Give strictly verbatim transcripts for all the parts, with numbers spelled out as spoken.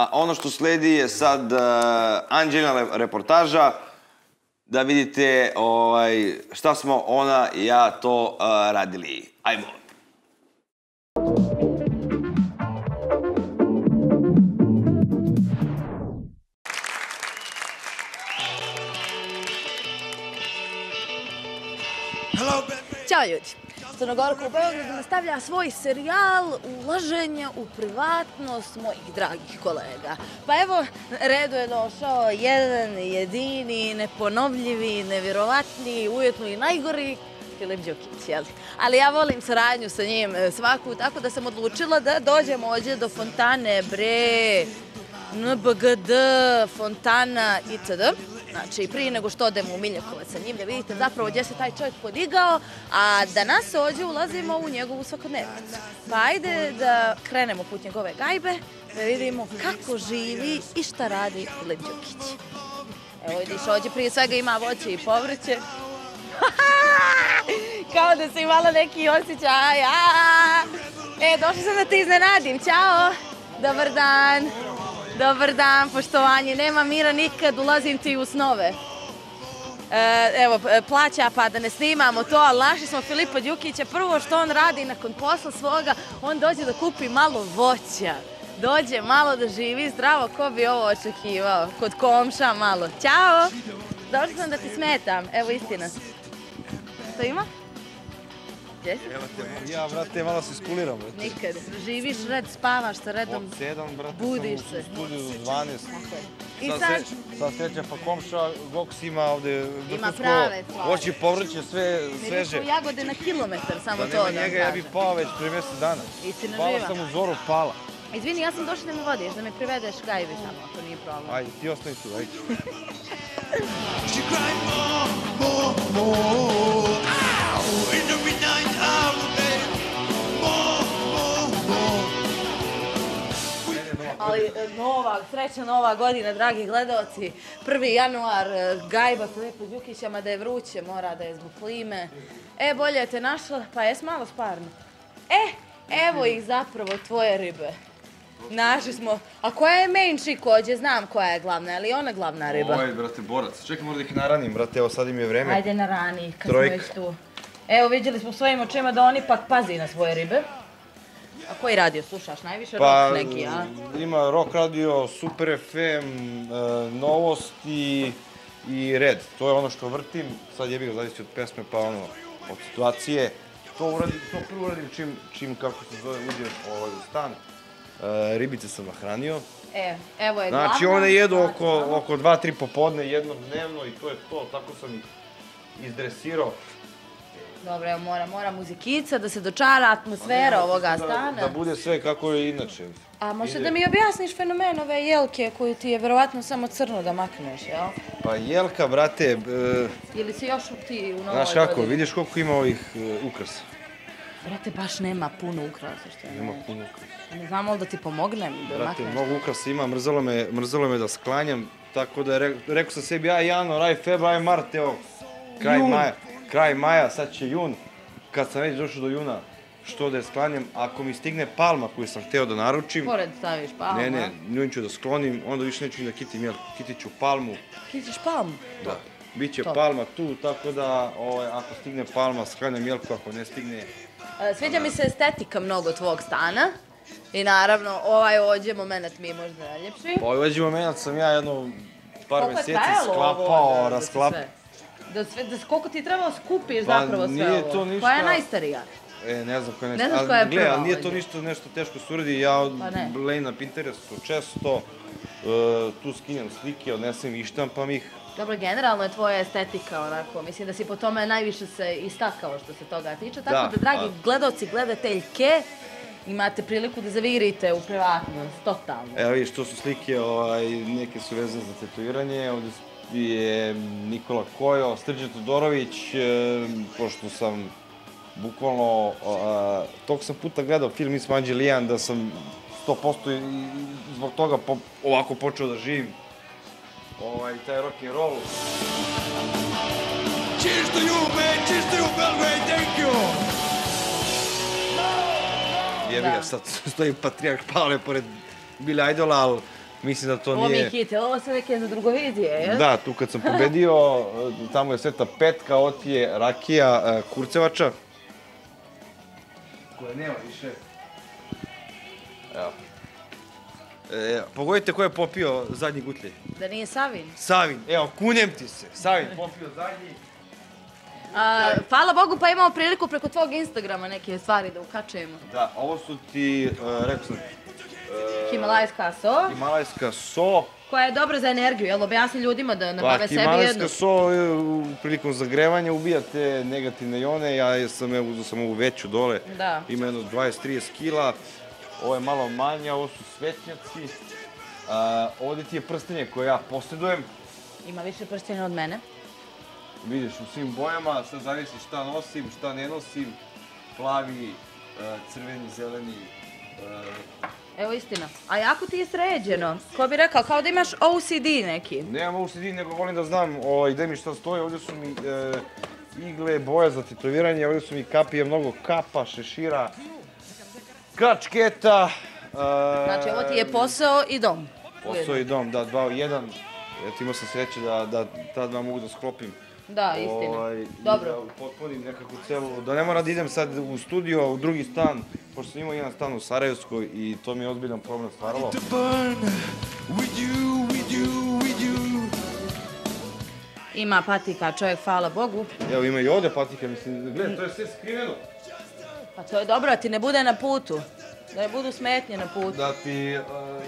A ono što sledi je sad Anđelina reportaža, da vidite šta smo ona i ja to radili. Ajmo! Ćao ljudi! Crnogorka u Beogradu nastavlja svoj serijal ulaženja u privatnost mojih dragih kolega. Pa evo, redu je došao jedan jedini, neponovljivi, nevjerovatni, ujetno i najgori Filip Đukić, jel? Ali ja volim saradnju sa njim svaku, tako da sam odlučila da dođem ovdje do fontane, bre, N B G D, fontana itd. Znači, prije nego što odemo u Miljakovac sa njim, da vidite zapravo gdje se taj čovjek podigao, a danas ovdje ulazimo u njegovu svakodnevnicu. Pa ajde da krenemo put njegove gajbe, da vidimo kako živi i šta radi Filip Đukić. Evo vidiš, ovdje prije svega ima voće i povrće. Kao da si imala neki osjećaj. E, došla sam da te iznenadim. Ćao! Dobar dan! Dobar dan, poštovanje. Nema mira nikad, ulazim ti u snove. Evo, plaća pa da ne snimamo to, ali našli smo Filipa Đukića. Prvo što on radi nakon posla svoga, on dođe da kupi malo voća. Dođe malo da živi zdravo, ko bi ovo očekivao? Kod komša malo. Ćao! Došla sam da ti smetam. Evo istina. Što ima? Gdje si? Ja, brate, malo se iskuliram. Nikad. Živiš red, spavaš sa redom, od sedam, brate, budiš sam se. u studiju dvanaest. I sad? Sad sreća, pa komša, Goks ima ovde Ima prave stvari. Voće i povrće, sve sveže. Mirišu jagode na kilometar, samo to da Da vam nema njega, ja bih pao već prije mjesec dana. Istina Pala živa. sam u zoru, pala. Izvini, ja sam došla da me vodiš, da me privedeš gajbi samo, ako nije problem. Ajde, ti ostani tu, ajde. She cried more, more, more. Ow! In the midnight hour, babe. More, more, more. Ali nova, srećna nova godina, dragi gledalci. prvi januar, gajba Filipa Đukića, mada je vruće, mora da je zbog klime. E, bolje te našla, pa jes malo sparno. E, evo ih zapravo tvoje ribe. Našli smo. A koja je main chick ovdje? Znam koja je glavna, ali ona glavna riba. Ovo je, brate, borac. Čekaj, možda ih naranim, brate, evo sad im je vreme. Ajde na rani, kad smo već tu. Evo, vidjeli smo svojim očima da oni pak pazi na svoje ribe. A koji radio slušaš? Najviše rock neki, a? Ima rock radio, Super F M, Novosti i Red. To je ono što vrtim. Sad jebi ga, zavisi od pesme, pa ono, od situacije. To prvo uradim čim, kako se zove, uđeš u stan. Ribice sam nahranio. E, evo je glavna. Znači one jedu oko dva tri popodne jednom dnevno i to je to, tako sam ih izdresirao. Dobro, evo mora muzikica, da se dočara atmosfera ovoga stana. Da bude sve kako je inače. A možda da mi objasniš fenomen ove jelke koju ti je verovatno samo crno da makneš, jel? Pa jelka, brate... Ili si još ti u novoj godini? Znaš kako, vidiš koliko ima ovih ukrasa? Brate, baš nema puno ukrasa, što je. Nema puno ukrasa. Ne znam li da ti pomognem da makneš? Brate, mnogo ukrasa ima, mrzelo me da sklanjam, tako da rekao sam sebi, aj januar, aj februar, aj mart, evo, kraj maja. Kraj maja, sad će jun, kad sam već došao do juna, što da je sklanjam, ako mi stigne palma koju sam hteo da naručim... Pored staviš palmu, a? Ne, ne, njun ću da sklonim, onda više neću da kitim, jel, kitit ću palmu. Kitiš palmu? Da, bit će palma tu, tako da ako stigne palma, sklanjam jelku, ako ne stigne... Sviđa mi se estetika mnogo tvog stana i naravno ovaj ovdje moment mi je možda najljepši. Pa ovaj ovdje moment sam ja jedno par mjeseci sklapao, rasklapao. Koliko ti trebalo skupiš zapravo sve ovo? Koja je najstarija? E, ne znam koja je najstarija. Ne znaš koja je prva? Gle, ali nije to ništa nešto teško se uradi. Ja lejim na Pinterestu često, tu skinem slike, odnesem i štampam ih. Dobro, generalno je tvoja estetika onako, mislim da si po tome najviše se istakao što se toga tiče, tako da, dragi gledalci, gledateljke, imate priliku da zavirite u privatnost, totalno. Evo vidiš, to su slike, neke su vezane za tetoviranje, ovdje je Nikola Kojo, Srđan Todorović, pošto sam bukvalno, toliko sam puta gledao film Isma Anđelijan da sam sto posto zbog toga ovako počeo da živim. Taj rock'n'roll. Cheers to you, man! Cheers to you, Belgrade! Thank you! Jebi ga, sad stoji Patrijarh Pavle pored Billy Idola, ali mislim da to Ovo mi nije... je hit, ovo se neke za drugovizije, jel? Da, tu kad sam pobedio, tamo je Sveta Petka, ovo ti je rakija e, Kurcevača. Koje nema više. Evo. E, pogodite ko je popio zadnji gutlje. Da nije Savin. Savin, evo, kunjem ti se. Savin popio zadnji. A, hvala Bogu pa imamo priliku preko tvog Instagrama neke stvari da ukačujemo. Da, ovo su ti, uh, rekao sam, uh, Himalajska so, himalajska so. koja je dobra za energiju, jel objasni ljudima da Pa, nabave sebi jednu. himalajska so e, u prilikom zagrevanja ubija te negativne jone, ja sam, evo, uzeo sam ovu veću dole, Da. ima jedno dvadeset do trideset kila, ovo je malo manje, ovo su svetnjaci, a, ovdje ti je prstenje koje ja posjedujem, Ima više prstenja od mene. vidiš u svim bojama, sad zavisi šta nosim, šta ne nosim, plavi, e, crveni, zeleni, e, Evo istina. A jako ti je sređeno. Ko bi rekao, kao da imaš O C D neki. nemam O C D, nego volim da znam ovaj, gde mi šta stoji, ovdje su mi e, igle, boje za tetoviranje, ovdje su mi kapije, mnogo kapa, šešira, kačketa. E, Znači, ovo ti je posao i dom. Posao i dom, da, dva u jedan. Eto, imao sam sreće da, da ta dva mogu da sklopim. Da, istina. Ovaj, Dobro. I da upotpunim nekakvu celu, da ne moram da idem sad u studio, u drugi stan, pošto sam imao jedan stan u Sarajevskoj i to mi je ozbiljan problem stvaralo. To burn with you, with you, with you. Ima patika čovjek, hvala Bogu. Evo, ima i ovdje patike, mislim, gledaj, to je sve skriveno. Pa to je dobro, da ti ne bude na putu. Da ne budu smetnje na putu. Da ti... e,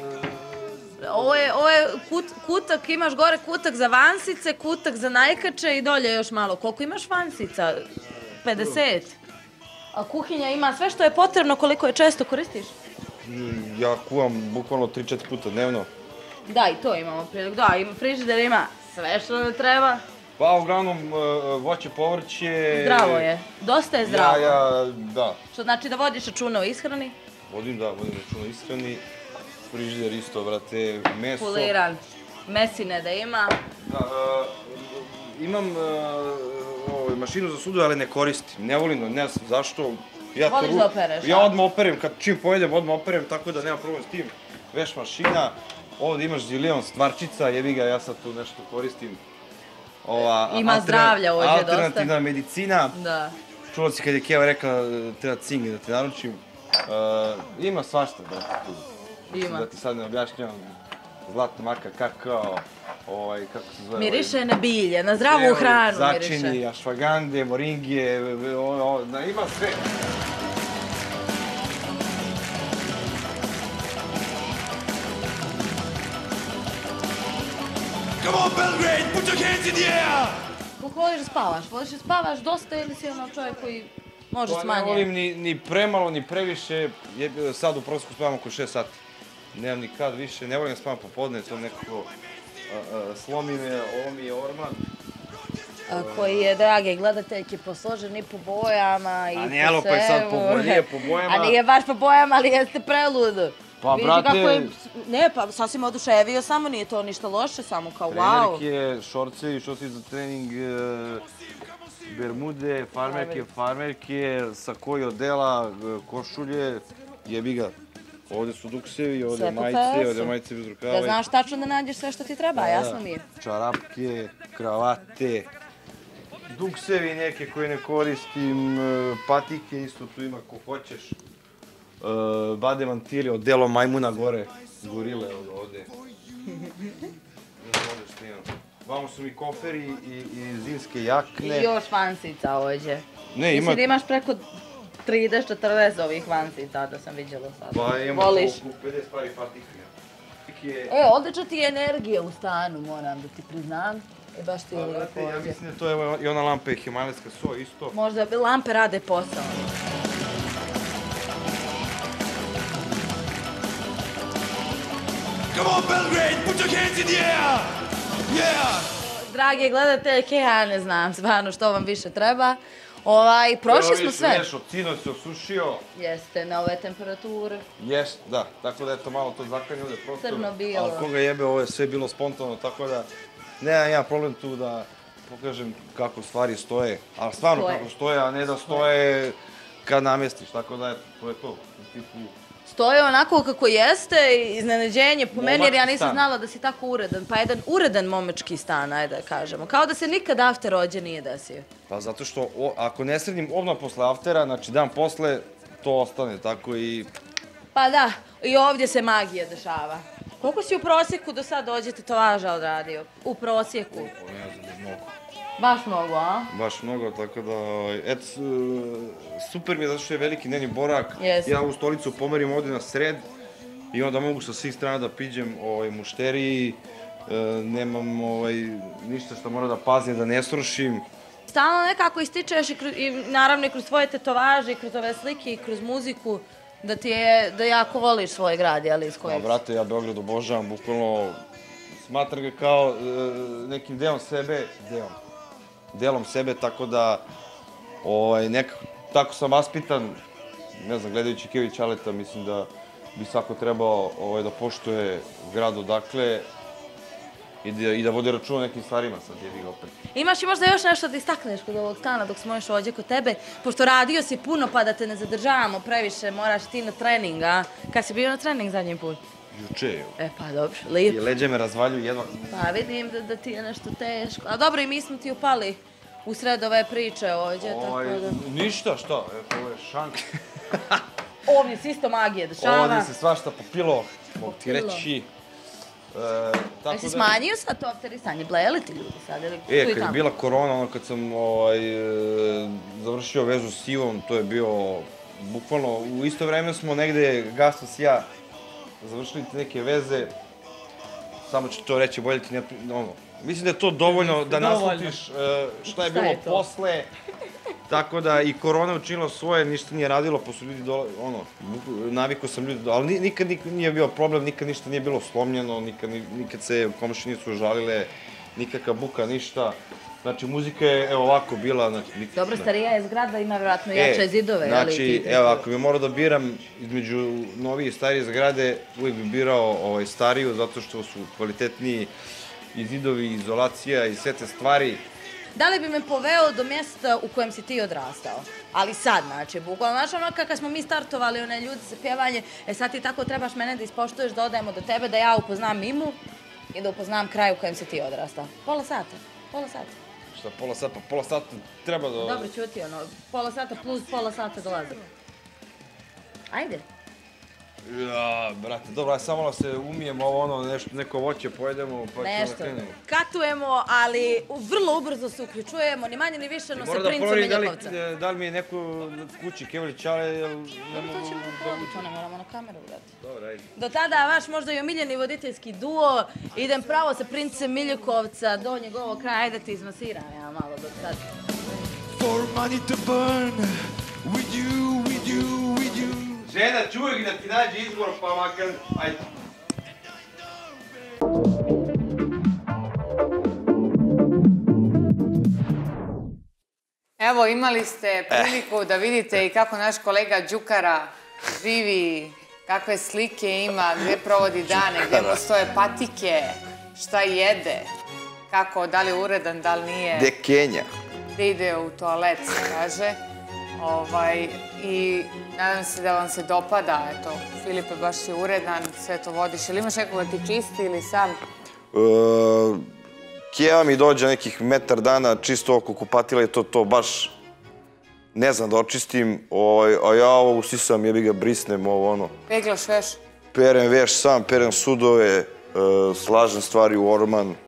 Ovo je, ovo je kut, kutak, imaš gore kutak za vansice, kutak za najkače i dolje još malo. Koliko imaš vansica? pedeset. A kuhinja ima sve što je potrebno, koliko je često koristiš? ja kuvam bukvalno tri četiri puta dnevno. Da, i to imamo priliku. Da, ima frižider, ima sve što ne treba. Pa, uglavnom, e, voće, povrće... Zdravo je. Dosta je zdravo. Ja, ja, da. Što znači da vodiš računa o ishrani? Vodim, da, vodim računa ishrani. Frižider isto, brate, meso. Poliran. Mesine da ima. Da, e, imam e, ovaj, mašinu za sudu, ali ne koristim. Ne volim, ne znam zašto. Ja to Voliš ru- da opereš, Ja a? odmah operem, kad čim pojedem, odmah operem, tako da nema problem s tim. Veš mašina, ovdje imaš zilion stvarčica, jebi ga, ja sad tu nešto koristim. Ova, Ima alterna- zdravlja ovdje dosta. Alternativna medicina. Da. Čuo si kad je Keva rekla e, treba cink da ti naručim. E, ima svašta da tu. Ima. Da ti sad ne objašnjavam. Zlatna marka kakao, ovaj, kako se zove? Miriše na bilje, na zdravu Evo, hranu Začini, miriše. ašvagande, moringije, ono, ono, da, ima sve. Come on, Belgrade, put your hands in the air. Kako voliš da spavaš? Voliš da spavaš dosta ili si ono čovjek koji može Pa ne smanje? volim ni, ni premalo, ni previše, je, sad u prosjeku spavam oko šest sati. Nemam nikad više, ne volim da spavam popodne, to nekako a, a, slomi me, ovo mi je orman. A, koji je, drage gledateljke, posložen i po bojama i A po nije, alo, pa je sad po svemu. boje- nije po bojama. A nije baš po bojama, ali jeste prelud. Pa, Vidiš brate- kako je- Ne, pa sasvim oduševio, samo nije to ništa loše, samo kao wow. Trenerke, šorcevi, šorci za trening, e, bermude, farmerke, farmerke, sakoji odela, e, košulje, jebi ga. Ovdje su duksevi, ovdje Sve po majice, pesu. ovdje majice bez rukava. Da znaš tačno da nađeš sve što ti treba, jasno mi je. Čarapke, kravate, duksevi neke koje ne koristim, e, patike isto tu ima ko hoćeš. E, bade mantili, odelo majmuna gore, gorile ovdje. Ovdje što imam. Vamo su mi koferi i, i zimske jakne. I još vansica ovdje. Ne, Mislim ima... da imaš preko trideset četrdeset ovih vansica da sam vidjela sad. Pa imamo Voliš? oko pedeset pari patika. Je... E, odlična ti je energija u stanu, moram da ti priznam. E, baš ti je Pa, lijepo brate, ja ovdje. mislim da to je i ona lampa je himalajska so isto. Možda bi lampe rade posao. Come on, Belgrade, put your hands in the air. Yeah. Drage gledateljke, ja ne znam stvarno što vam više treba. Ovaj, prošli smo sve. Evo, sinoć se osušio. Jeste, na ove temperature. Jest, da. Tako da eto malo to zakanje ovdje prostor. Crno-bijelo. Ali koga jebe, ovo je sve bilo spontano, tako da nemam ja problem tu da pokažem kako stvari stoje. Ali stvarno Stoje. kako stoje, a ne da stoje kad namjestiš. Tako da eto, to je to. U tipu, stoje onako kako jeste, iznenađenje po meni, jer ja Momački nisam stan. znala da si tako uredan. Pa jedan uredan momački stan, ajde da kažemo. Kao da se nikad after rođe nije desio. Pa zato što o, ako ne sredim odmah posle aftera, znači dan posle, to ostane tako i... Pa da, i ovdje se magija dešava. Koliko si u prosjeku do sad dođe tetovaža odradio? U prosjeku? O, ne znam, mnogo. Baš mnogo, a? Baš mnogo, tako da, eto, s- super mi je zato što je veliki dnevni borak. Jeste. Ja u stolicu pomerim ovde na sred i onda mogu sa svih strana da piđem ovaj, mušteriji. E, nemam ovaj, ništa što mora da pazim, da ne srušim. Stalno nekako ističeš i, kroz, i naravno i kroz tvoje tetovaže, i kroz ove slike, i kroz muziku, da ti je, da jako voliš svoj grad, jel, iz Pa, kojeg? brate, ja Beograd obožavam, bukvalno smatram ga kao e, nekim delom sebe, delom, delom sebe, tako da, ovaj, nekako, tako sam vaspitan, ne znam, gledajući Kević Ćaleta, mislim da bi svako trebao ovaj, da poštuje grad odakle i da, i da vodi računa o nekim stvarima, sad jebi ga opet. Imaš i možda još nešto da istakneš kod ovog stana dok smo još ovdje kod tebe, pošto radio si puno pa da te ne zadržavamo previše, moraš ti na trening, a? Kad si bio na trening zadnji put? Juče je. E pa dobro, I lijepo. leđe me razvaljuju jedva. Pa vidim da, da ti je nešto teško. A dobro, i mi smo ti upali u sred ove priče ovdje, Ovaj, tako da... ništa, šta, eto, ovo je šank. Ovdje se isto magija dešava. Ovdje se svašta popilo, mogu ti Popilo. reći. E, tako Jesi da- smanjio sad to afterisanje? Blejali ti ljudi sad ili tu E, i kad je tamo? bila korona, ono kad sam ovaj, e, završio vezu s Ivom, to je bio bukvalno, u isto vreme smo negde, Gastos i ja, završili te neke veze, samo ću to reći, bolje ti ne, pri- ono, mislim da je to dovoljno da Dovoljno. naslutiš e, šta je Šta bilo je to? posle, tako da i korona je učinila svoje, ništa nije radilo, pa su ljudi dole, ono, buk- navikao sam ljudi, ali ni- nikad, nikad nije bio problem, nikad ništa nije bilo slomljeno, nikad, ni- nikad se komšije nisu žalile, nikakva buka, ništa. Znači, muzika je, evo, ovako bila, znači... nik- Dobro, starija je zgrada, ima vjerojatno jače zidove, ali znači, ti... evo, ako bi morao da biram između novije i starije zgrade, uvijek bi birao ovaj, stariju, zato što su kvalitetniji i zidovi, i izolacija i sve te stvari. Da li bi me poveo do mjesta u kojem si ti odrastao? Ali sad, znači, bukvalno, znaš ono kada smo mi startovali, one ljudi za pjevanje, e sad ti tako trebaš mene da ispoštuješ, da odajemo do tebe, da ja upoznam Mimu i da upoznam kraj u kojem si ti odrastao. Pola sata, pola sata. Šta, pola sata, pa pola sata treba da... Dobro, ćuti, ono, pola sata plus pola sata dolazi. Ajde. Ja, brate, dobro, aj samo da se umijemo ovo, ono, nešto, neko voće pojedemo, pa ćemo da Nešto. krenemo. Katujemo, ali u- vrlo ubrzo se uključujemo, ni manje ni više, no se Moram da princem proverim da li, Miljakovca. da li mi je neko na kući Kevalić Ćale, jel ne To mogu ćemo da... probati, to ne moramo na kameru gledati. Dobro, ajde. Do tada vaš možda i omiljeni voditeljski duo, idem pravo sa princem Miljakovca do njegovog kraja, ajde ti izmasiram ja malo do sad. For money to burn with you, with you, with you. Žena, čuj da ti nađe izbor, pa makar, ajde. Evo, imali ste priliku da vidite i kako naš kolega Đukara živi, kakve slike ima, gdje provodi dane, gdje mu stoje patike, šta jede, kako, da li je uredan, da li nije, De Kenja. gdje ide u toalet, se kaže. Ovaj, I nadam se da vam se dopada, eto, Filipe, baš si uredan, sve to vodiš. Ili imaš nekoga ti čisti ili sam? E, Keva mi dođe nekih metar dana čisto oko kupatila i to to baš ne znam da očistim, ovaj, a ja ovo usisam, jebi ga, brisnem ovo ono. Peglaš veš? Perem veš sam, perem sudove, e, slažem stvari u orman.